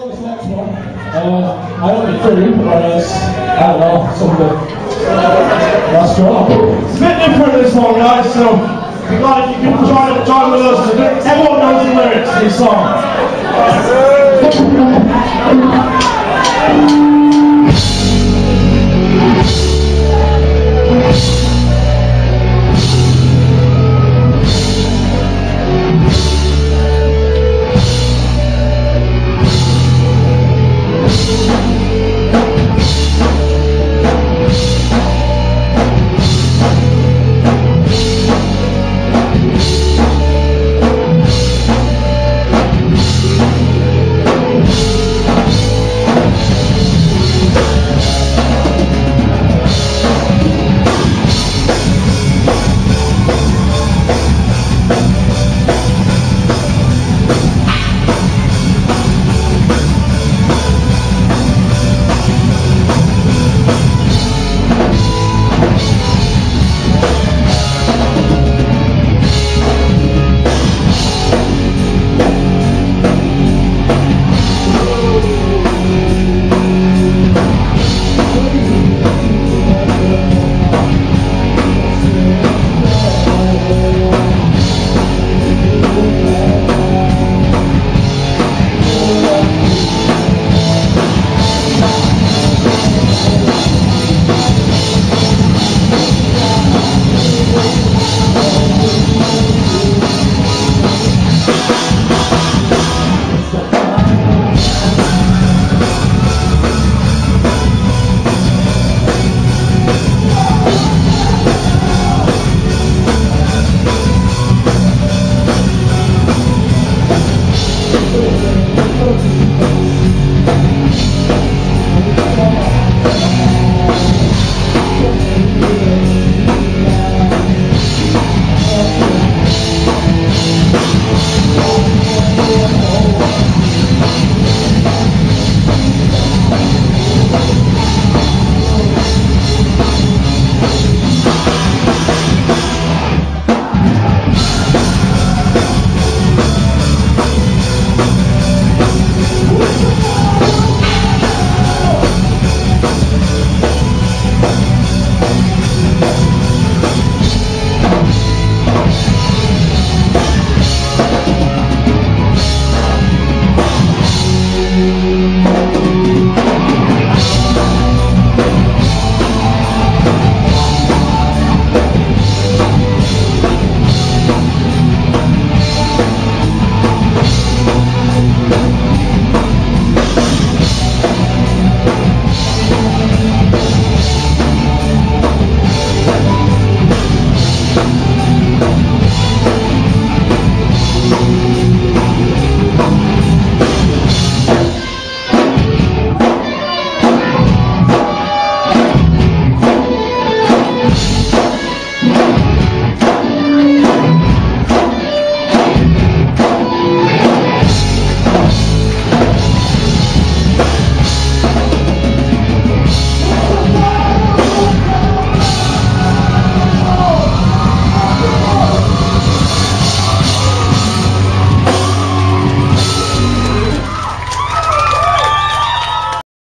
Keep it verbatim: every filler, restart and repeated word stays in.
this next one, uh, I only threw, whereas, I don't know, some of the last draw. It's a bit different this one, guys, so be glad if you can join, join with us. Everyone knows the lyrics to this song.